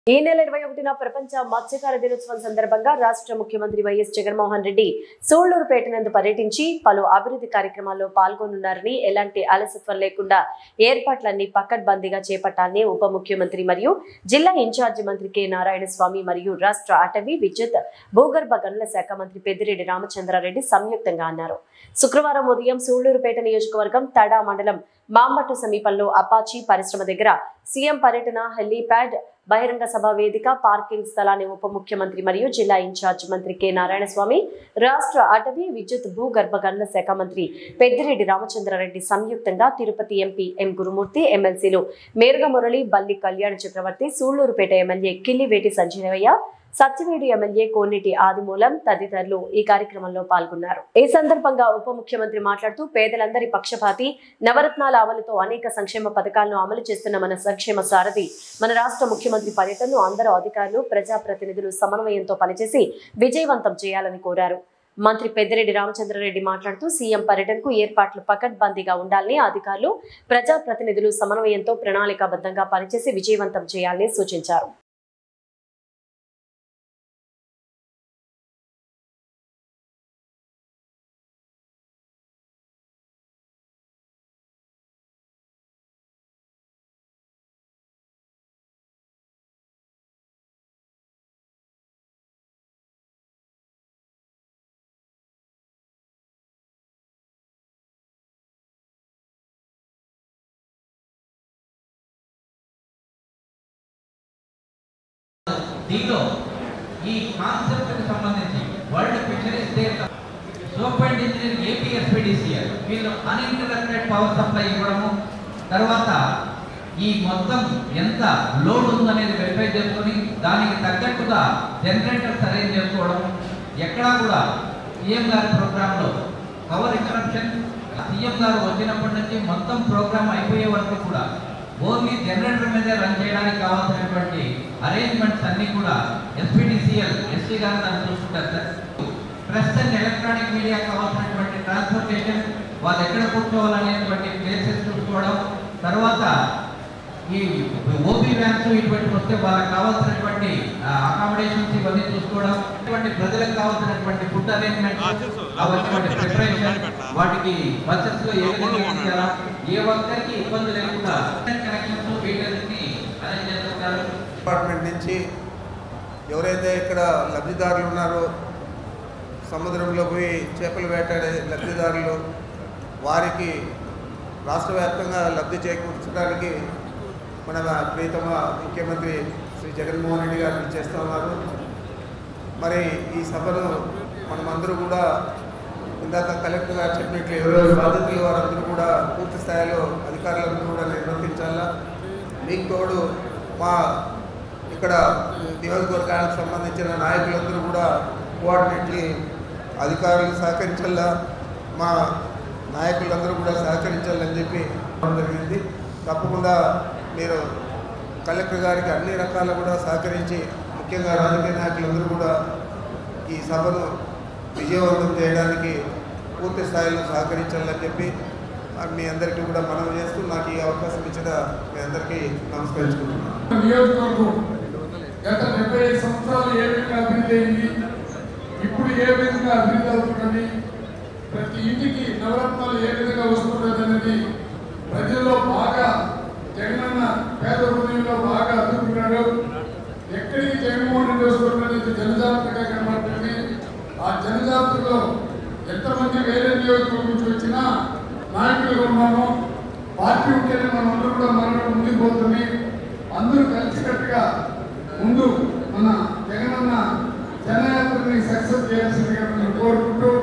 ఈ నెల 21న ప్రపంచ మత్స్యకార దినోత్సవం సందర్భంగా రాష్ట్ర ముఖ్యమంత్రి వైఎస్ జగన్మోహన్ రెడ్డి సూళ్లూరుపేట నందు పర్యటించి పలు అభివృద్ధి కార్యక్రమాల్లో పాల్గొనున్నారని, ఎలాంటి అలసత్వం లేకుండా ఏర్పాట్లన్నీ పకడ్బందీగా చేపట్టాలని ఉప ముఖ్యమంత్రి మరియు జిల్లా ఇన్ఛార్జి మంత్రి కె నారాయణస్వామి మరియు రాష్ట్ర అటవీ, విద్యుత్, భూగర్భ గనుల శాఖ మంత్రి పెద్దిరెడ్డి రామచంద్రారెడ్డి సంయుక్తంగా అన్నారు. శుక్రవారం ఉదయం సూళ్లూరుపేట నియోజకవర్గం తడా మండలం మాంబట్టు సమీపంలో అపాచీ పరిశ్రమ దగ్గర సీఎం పర్యటన, హెలీప్యాడ్, బహిరంగ సభ వేదిక, పార్కింగ్ స్థలాన్ని ఉప ముఖ్యమంత్రి మరియు జిల్లా ఇన్ఛార్జ్ మంత్రి కె నారాయణస్వామి, రాష్ట్ర అటవీ, విద్యుత్, భూగర్భ గనుల శాఖ మంత్రి పెద్దిరెడ్డి రామచంద్రారెడ్డి సంయుక్తంగా తిరుపతి ఎంపీ ఎం గురుమూర్తి, ఎమ్మెల్సీలు మేరుగ మురళి, బల్లి కళ్యాణ చక్రవర్తి, సూళ్లూరుపేట ఎమ్మెల్యే కిల్లివేటి సంజీవయ్య, సత్యవేడు ఎమ్మెల్యే కోనేటి ఆదిమూలం తదితరులు ఈ కార్యక్రమంలో పాల్గొన్నారు. ఈ సందర్భంగా ఉప ముఖ్యమంత్రి మాట్లాడుతూ, పేదలందరి పక్షపాతి, నవరత్నాల అమలుతో అనేక సంక్షేమ పథకాలను అమలు చేస్తున్న మన సంక్షేమ సారథి మన రాష్ట్ర ముఖ్యమంత్రి పర్యటనను అందరూ అధికారులు, ప్రజాప్రతినిధులు సమన్వయంతో పనిచేసి విజయవంతం చేయాలని కోరారు. మంత్రి పెద్దిరెడ్డి రామచంద్రారెడ్డి మాట్లాడుతూ, సీఎం పర్యటనకు ఏర్పాట్లు పకడ్బందీగా ఉండాలని, అధికారులు, ప్రజాప్రతినిధులు సమన్వయంతో ప్రణాళికాబద్ధంగా పనిచేసి విజయవంతం చేయాలని సూచించారు. దీనిలో ఈ కాన్సెప్ట్కి సంబంధించి world fisheries day soap and engineering APSPDCL వీళ్ళు అన్ఇంటరప్టెడ్ పవర్ సప్లై ఇవ్వడము, తర్వాత ఈ మొత్తం ఎంత లోడ్ ఉందనేది వెరిఫై చేసుకొని దానికి తగ్గట్టుగా జనరేటర్స్ అరేంజ్ చేసుకోవడం, ఎక్కడా కూడా సీఎం గారి ప్రోగ్రాంలో పవర్ ఇంటరప్షన్ సీఎం గారు వచ్చినప్పటి నుంచి మొత్తం ప్రోగ్రామ్ అయిపోయే వరకు కూడా ఓన్లీ జనరేటర్ మీదే రన్ చేయడానికి కావాల్సినటువంటి అరేంజ్మెంట్స్ అన్ని కూడా ఎస్పీడీసీఎల్ ఎస్సీ గారు దాన్ని చూసుకుంటారు sir. Press and electronic media కావాల్సినటువంటి ట్రాన్స్పోర్టేషన్, వాళ్ళు ఎక్కడ కూర్చోవాలనేటువంటి ప్లేసెస్ చూసుకోవడం, తర్వాత ఈ ఓపీ వ్యాన్స్ ఇటువంటి వస్తే వాళ్ళకి కావాల్సినటువంటి అకామిడేషన్స్ ఇవన్నీ చూసుకోవడం, ఇటువంటి ప్రజలకు కావాల్సినటువంటి ఫుడ్ అరేంజ్మెంట్, కావాల్సినటువంటి ప్రిపరేషన్, వాటికి బస్సెస్ లో ఏ విధంగా ఏ ఒక్కరికి ఇబ్బంది లేకుండా కనెక్షన్స్ వీటన్నిటిని అరేంజ్ చేస్తుంటారు. డిపార్ట్మెంట్ నుంచి ఎవరైతే ఇక్కడ లబ్ధిదారులు ఉన్నారో, సముద్రంలో పోయి చేపలు వేటాడే లబ్ధిదారులు, వారికి రాష్ట్ర వ్యాప్తంగా లబ్ధి చేకూర్చడానికి మన ప్రియతమ ముఖ్యమంత్రి శ్రీ జగన్మోహన్ రెడ్డి గారు చేస్తూ ఉన్నారు. మరి ఈ సభను మనమందరూ కూడా ఇందాక కలెక్టర్ గారు చెప్పినట్లు ఎవరెవరి బాధ్యతలు వారందరూ కూడా పూర్తి స్థాయిలో అధికారులందరూ కూడా నిర్వర్తించాలా. మీకు తోడు మా ఇక్కడ నియోజకవర్గానికి సంబంధించిన నాయకులందరూ కూడా కోఆర్డినేట్లీ అధికారులు సహకరించాలా, మా నాయకులందరూ కూడా సహకరించాలని చెప్పి జరిగింది. తప్పకుండా మీరు కలెక్టర్ గారికి అన్ని రకాలు కూడా సహకరించి, ముఖ్యంగా రాజకీయ నాయకులందరూ కూడా ఈ సభను విజయవంతం చేయడానికి పూర్తి స్థాయిలో సహకరించాలని చెప్పి మీ అందరికీ కూడా మనవి చేస్తూ నాకు ఈ అవకాశం ఇచ్చిన మీ అందరికీ నమస్కరించుకుంటున్నాను. నియోజకవర్గం గత 75 సంవత్సరాలు ఏ విధంగా అభివృద్ధి అయింది, ఇప్పుడు ఏ విధంగా అభివృద్ధి అవుతున్నది, ప్రతి ఇంటికి నవరత్నాలు ఏ విధంగా వస్తున్నది అనేది ప్రజల్లో బాగా జగనన్న పేద హృదయంలో బాగా అదుపుకున్నాడు. ఎక్కడికి జగన్మోహన్ రెడ్డి వస్తున్నది జనజాతరగా కనబడుతుంది. ఆ జనజాతరలో ఎంతమంది వేరే నియోజకవర్గం నుంచి వచ్చినా నాయకులుగా ఉన్నాము. పార్టీ ఉంటేనే మనందరూ కూడా ముందుకు పోతుంది. అందరూ కలిసికట్టుగా ముందు మన జగనన్న జనయాత్రని సక్సెస్ చేయాల్సిందిగా కోరుకుంటూ